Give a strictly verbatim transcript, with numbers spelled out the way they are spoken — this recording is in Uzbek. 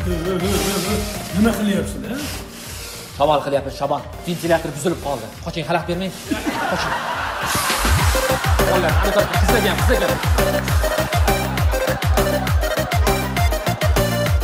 Nima qilyapsiz, ha? Shamol qilyapmiz, shamol. Ventilyator buzilib qoldi. Qoching, xalaqit bermang. Qoching. Qo'llar, ana qizlagan, qizlagan.